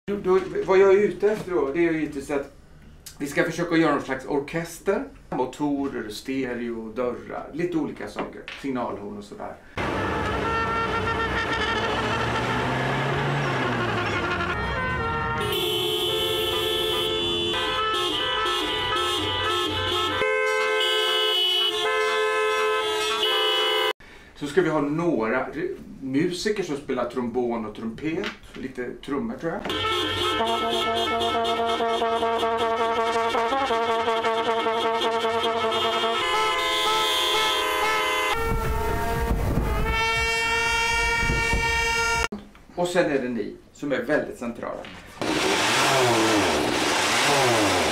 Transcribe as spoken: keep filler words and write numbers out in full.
Då, då, vad jag är ute efter då, det är ju inte så att vi ska försöka göra någon slags orkester. Motorer, stereo, dörrar, lite olika saker. Signalhorn och sådär. Så ska vi ha några musiker som spelar trombon och trumpet, lite trummor tror jag. Och sen är det ni som är väldigt centrala.